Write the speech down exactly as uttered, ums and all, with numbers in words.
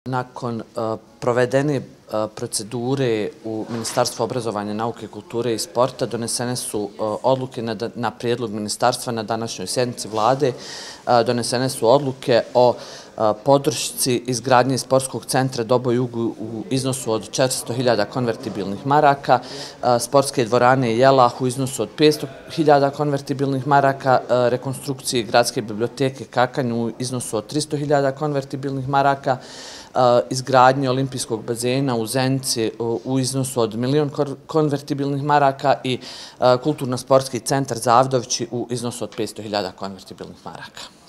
nakon provedene procedure u Ministarstvu obrazovanja, nauke, kulture i sporta donesene su odluke na prijedlog ministarstva na današnjoj sjednici vlade. Donesene su odluke o podršci izgradnje sportskog centra Doboj Jug u iznosu od četiristo hiljada konvertibilnih maraka, sportske dvorane Jelah u iznosu od petsto hiljada konvertibilnih maraka, rekonstrukcije gradske biblioteke Kakanj u iznosu od tristo hiljada konvertibilnih maraka, izgradnje olimpijskog bazena u Zenici u iznosu od milion konvertibilnih maraka i kulturno-sportski centar Zavdovići u iznosu od petsto hiljada konvertibilnih maraka.